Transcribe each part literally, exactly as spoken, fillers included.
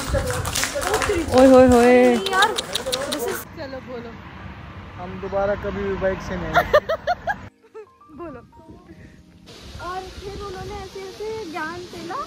ओए होए होए यार चलो बोलो। हम दोबारा कभी भी बाइक से नहीं बोलो। और फिर उन्होंने ऐसे ऐसे ज्ञान दिला।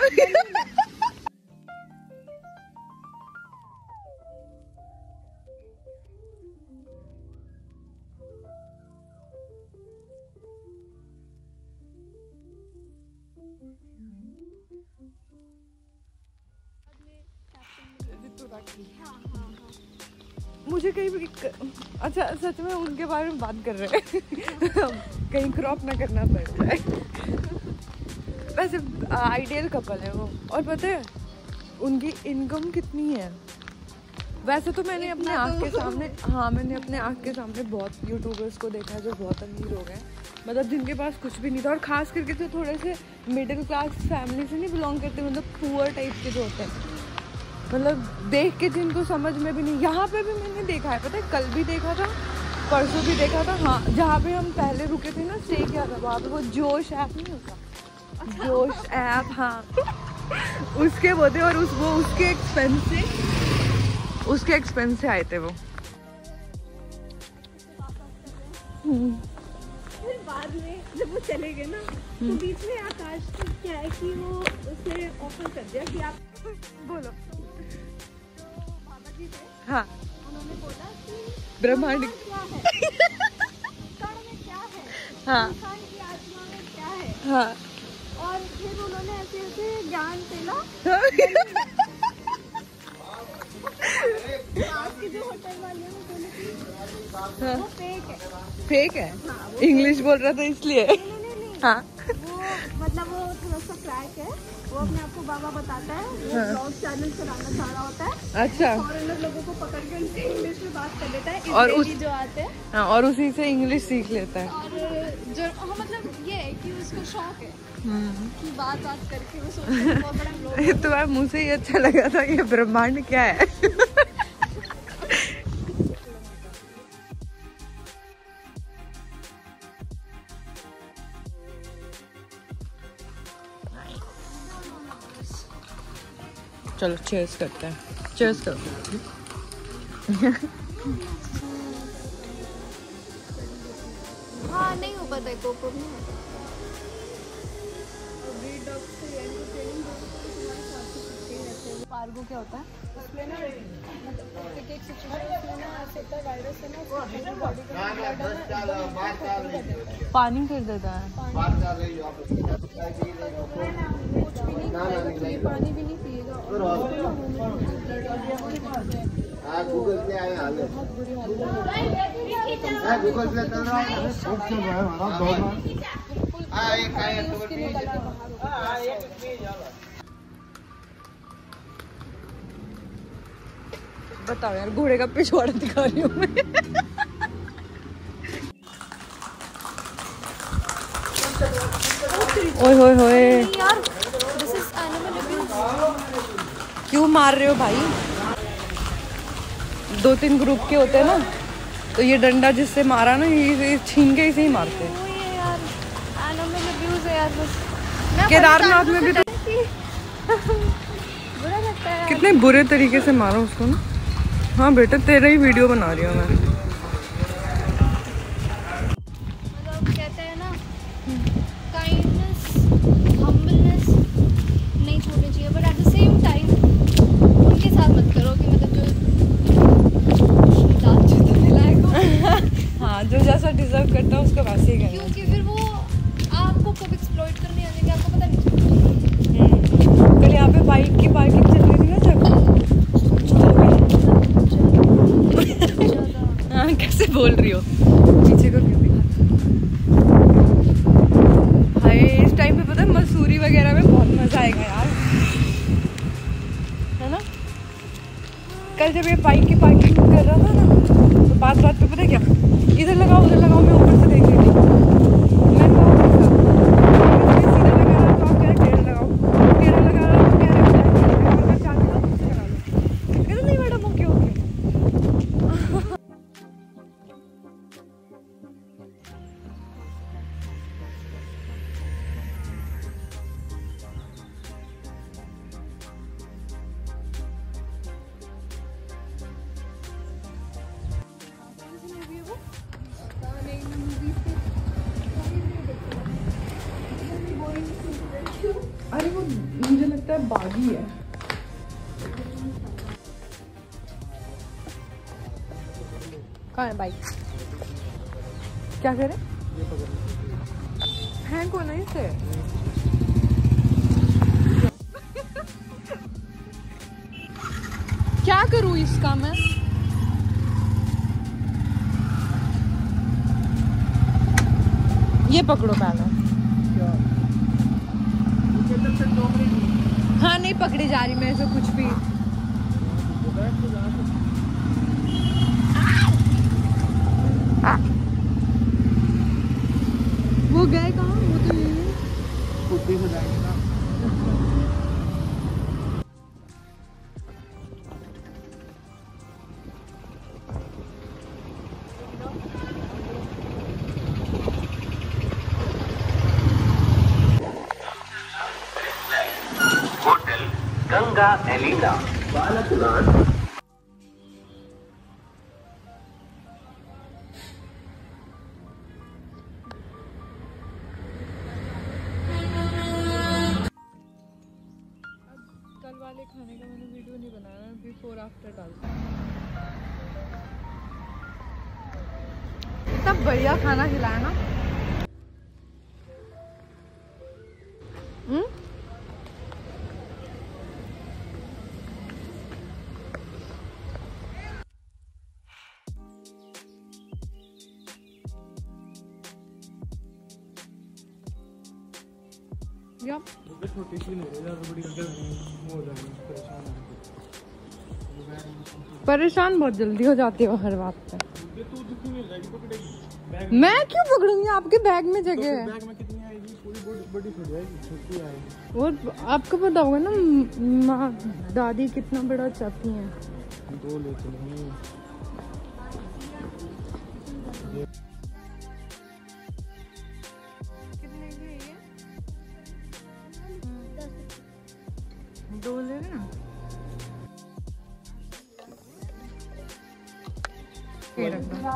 मुझे कहीं भी अच्छा सच में उनके बारे में बात कर रहे हैं कहीं क्रॉप ना करना पड़ जाए। वैसे आइडियल कपल है वो। और पता है उनकी इनकम कितनी है? वैसे तो मैंने अपने आँख के सामने हाँ मैंने अपने आँख के सामने बहुत यूट्यूबर्स को देखा है जो बहुत अमीर हो गए, मतलब जिनके पास कुछ भी नहीं था, और खास करके जो थोड़े से मिडिल क्लास फैमिली से नहीं बिलोंग करते, मतलब पुअर टाइप के जो होते हैं, मतलब देख के जिनको समझ में भी नहीं। यहाँ पे भी मैंने देखा है, पता है कल भी देखा था, परसों भी देखा था। हाँ जहाँ पे हम पहले रुके थे ना, स्टे किया था, वहाँ पे वो जोश ऐप नहीं होता, जोश ऐप, हाँ उसके वो थे, और उस वो उसके एक्सपेंस से उसके एक्सपेंस से आए थे वो। फिर बाद में जब वो चले गए ना, तो बीच में आकाश को क्या है कि वो उसे ऑफर कर दिया कि आप बोलो। बाबा जी थे, हाँ उन्होंने बोला कि ब्रह्मांड क्या है, कण में क्या है, हाँ इंसान की आत्मा में क्या है। हाँ और फिर उन्होंने ऐसे ऐसे ज्ञान दिला। आपके जो होटल वाले हैं वो बोले कि वो फेक है। फेक है? इंग्लिश बोल रहा था इसलिए। नहीं नहीं नहीं, हाँ वो मतलब वो थोड़ा सा क्रैक है, वो अपने आप को बाबा बताता है, वो ब्लॉग चैनल चलाना चाह रहा होता है। अच्छा। फॉरेनर लोगों को पकड़ के उनसे इंग्लिश में बात कर लेता है, और उस जो आते हैं, हाँ, और उसी से इंग्लिश सीख लेता है। और जो हाँ, मतलब ये है कि उसको शौक है कि बात बात करके वो सोचता है बहुत बड़ा ब्लॉग। ये तो यार मुझे ही अच्छा लगा था, ये ब्रह्मांड क्या है। चलो चेयर्स करते हैं, चेयर्स करो। हाँ नहीं हो पाता है कोको में। कार्गो क्या होता है? उसमें ना मतलब एक एक सिचुएशन में ना ऐसे होता है, वायरस है ना उसकी बॉडी का पानी कर देता है। कुछ भी नहीं खाएगा, ये पानी भी नहीं पिएगा, गूगल पे आए हाल है, बहुत बुरी हालत गूगल पे चल रहा है, सब चल रहा है हमारा दौड़ना। बताओ यार, घोड़े का पिछवाड़ा दिखा रही हूँ मैं। ओए होए होए यार, दिस इज एनिमल अब्यूज। क्यों मार रहे हो भाई? दो तीन ग्रुप के होते हैं ना, तो ये डंडा जिससे मारा ना, ये छीन के इसे ही मारते हैं। वो ये यार एनिमल अब्यूज है यार, बस केदारनाथ में भी तो बुरा लगता है। कितने बुरे तरीके से मारो उसको ना। हाँ बेटा तेरा ही वीडियो बना रही हूँ मैं। मतलब कहते हैं ना, काइंडनेस, हम्बलनेस नहीं छोड़नी चाहिए, but at the same time उनके साथ मत करो कि मतलब जो दांत जो तुम्हें लायक हो। हाँ जो जैसा डिजर्व करता है उसको वैसे ही करना। क्योंकि फिर वो आपको कब एक्सप्लॉइट करने आ जाएंगे आपको पता नहीं। कल यहाँ पे बाइक की पार्किंग चल रही थी ना जब, हाँ कैसे बोल रही हो, पीछे को क्यों दिखा? हाय इस टाइम पे पता है मसूरी वगैरह में बहुत मजा आएगा यार, है ना? कल जब ये बाइक की पार्किंग कर रहा था ना, तो बात बात पे पता है क्या, इधर लगाओ उधर लगाओ, मैं ऊपर से देख रही थी, मैं सीधा लगा रहा तो आप कह रहे टेढ़ा लगाओ, टेढ़ा लगा रहा तो कह रहे मैं चाहती हूँ तुझसे करा लो, कहते नहीं मैडम ओके ओके। अरे वो मुझे लगता है बागी है। कहाँ है बाइक? क्या करे? है कौन है इसे? क्या करूँ इसका मैं? ये पकड़ो पहले। हाँ नहीं पकड़ी जा रही मेरे से कुछ भी। वो गए कहाँ? वो तो यही है। कुत्ते से जाएंगे ना। होटल गंगा एलिना बालकनाथ। कल वाले खाने का मैंने वीडियो नहीं बनाया, बिफोर आफ्टर डालता। इतना बढ़िया खाना खिलाया ना। हम्म या छोटी सी नहीं है, बड़ी करके हो जाएगी, परेशान हो। परेशान बहुत जल्दी हो जाती है हर बात पे। ये तू जितनी मिल जाएगी पकड़ेगी बैग मैं क्यों पकड़ूंगी? आपके बैग में तो जगह है। बैग में कितनी आएगी? पूरी बड़ी बड़ी थोड़ी आएगी, छोटी आएगी। और आपको पता होगा ना म- माँ दादी कितना बड़ा चाहती हैं। दो ले चलेंगे। कितने की है ये? दो ले रहे हैं। ये रख दो।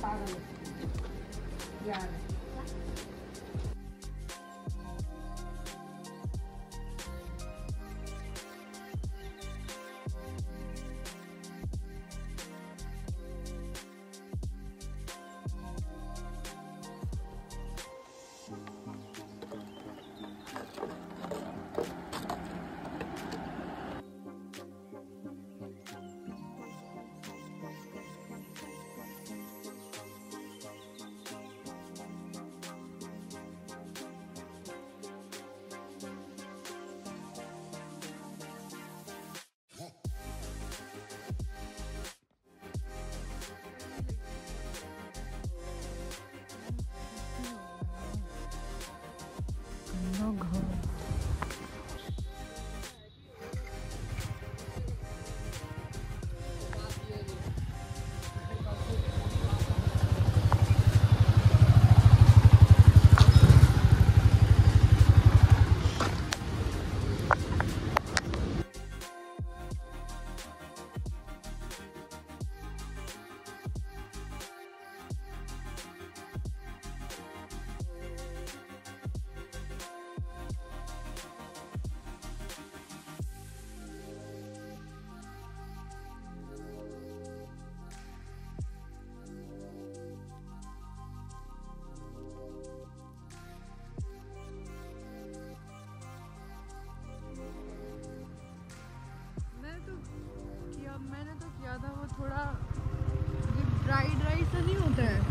मैंने तो किया था वो थोड़ा ये ड्राई ड्राई सा नहीं होता है।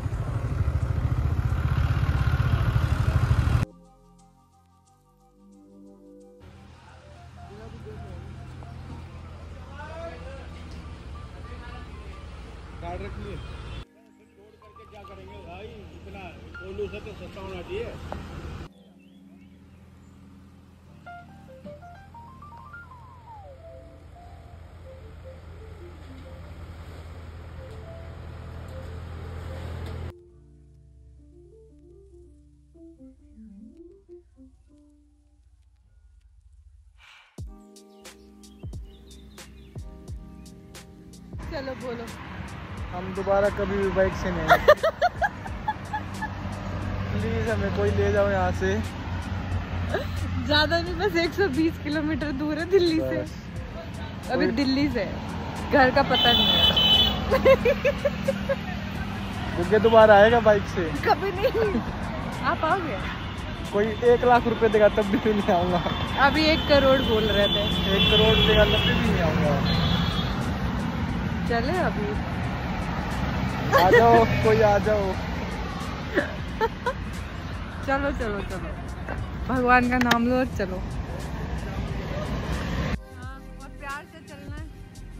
कार्ड रख लिए लोड करके क्या करेंगे भाई, इतना कोल्हू से तो सस्ता होना चाहिए। चलो बोलो। हम दोबारा कभी भी बाइक से नहीं आए। प्लीज हमें कोई ले जाओ यहाँ से। ज्यादा नहीं, बस एक सौ बीस किलोमीटर दूर है दिल्ली से। अभी दिल्ली से घर का पता नहीं है। बुग्गे दोबारा आएगा बाइक से? कभी नहीं। आप आओगे? कोई एक लाख रुपए देगा तब भी तो नहीं आऊंगा। अभी एक करोड़ बोल रहे थे। एक करोड़ देगा तब भी नहीं आऊंगा। चले अभी आ जाओ, कोई आ जाओ। चलो चलो चलो, भगवान का नाम लो और चलो। हाँ, और प्यार से चलना है।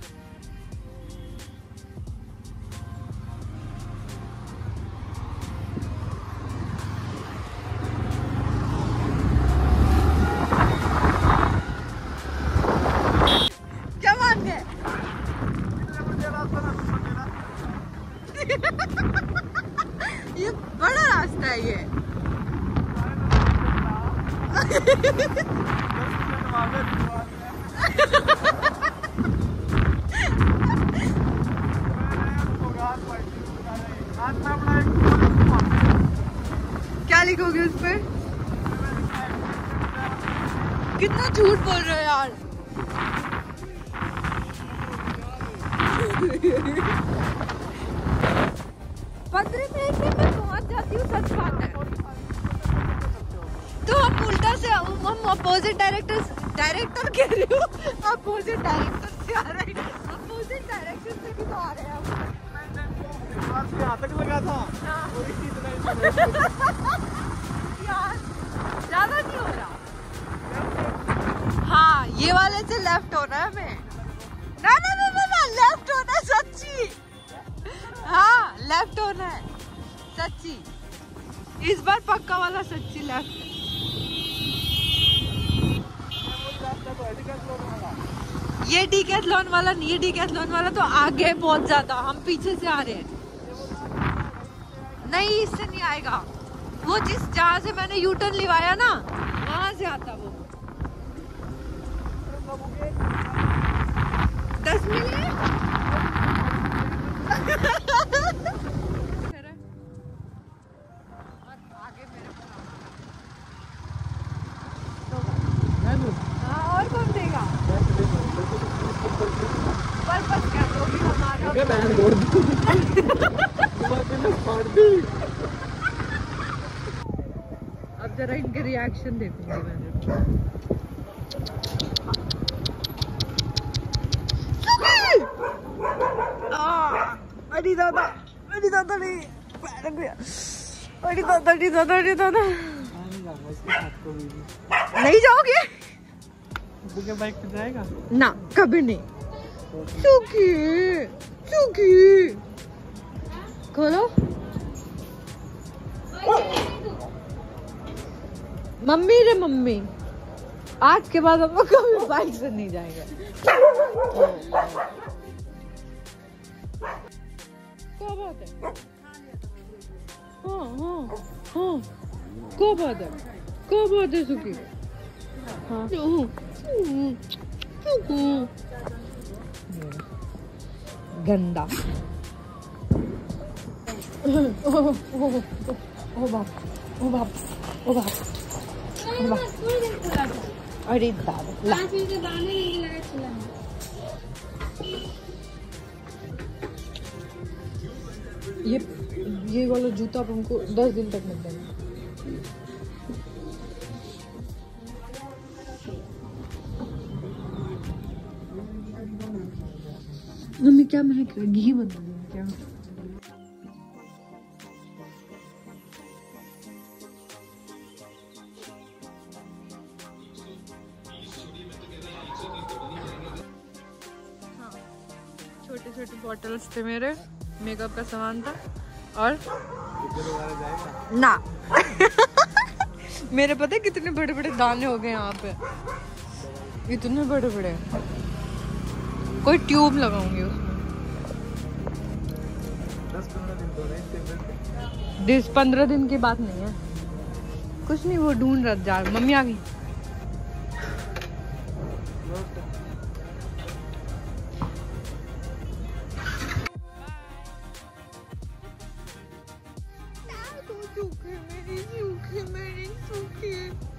क्या मान गए? ये बड़ा रास्ता है ये। क्या लिखोगे उस पे? कितना झूठ बोल रहे हो यार। पंद्रह मिनट में मैं पहुंच जाती हूँ, सच बात है। तो हम उल्टा से हम अपोजिट डायरेक्टर डायरेक्टर कह रही हूँ, अपोजिट डायरेक्टर से आ रहे हैं। अपोजिट डायरेक्शन से भी तो आ रहे हैं हम। यहाँ तक लगा था। यार ज्यादा नहीं हो रहा। हाँ, ये वाले से लेफ्ट होना है हमें। ना ना ना ना, ना लेफ्ट होना है सच्ची। हाँ लेफ्ट होना है सच्ची, इस बार पक्का वाला सच्ची लेफ्ट। ये डीकैथलॉन वाला नहीं, ये डीकैथलॉन वाला तो आगे है बहुत ज्यादा, हम पीछे से आ रहे हैं। नहीं इससे नहीं आएगा, वो जिस जहाँ से मैंने यू टर्न लिवाया ना वहां से आता वो। दस मिनट आगे मेरे हाँ, और कौन देगा? पर्पस क्या दोगी हमारा? अब जरा इनके रिएक्शन देखूंगी मैंने। अरे दादा, अरे दादा नहीं, पैर गया। अरे दादा, अरे दादा, अरे दादा। नहीं जाओगे? बुग्गे बाइक पे जाएगा? ना कभी नहीं। चुकी चुकी खोलो। मम्मी रे मम्मी, आज के बाद हम लोग कभी बाइक से नहीं जाएंगे। क्या बात है? हाँ हाँ हाँ, क्या बात है? क्या बात है सुखी? हाँ गंदा। ओ बाप, ओ बाप, ओ बाप, ओ बाप। अरे दादा ला। ये ये वाला जूता आप हमको दस दिन तक मत देना। मम्मी क्या महक रहा है? घी बना देना क्या? छोटे छोटे बॉटल्स थे मेरे, मेकअप का सामान था। और ना मेरे पता है कितने बड़े बड़े दाने हो गए यहाँ पे, इतने बड़े बड़े। कोई ट्यूब लगाऊंगी उसमें। दस पंद्रह दिन की बात नहीं है, कुछ नहीं, वो ढूंढ रहा जा। मम्मी आ गई। सूखे मेरी सूखे मेरी सूखे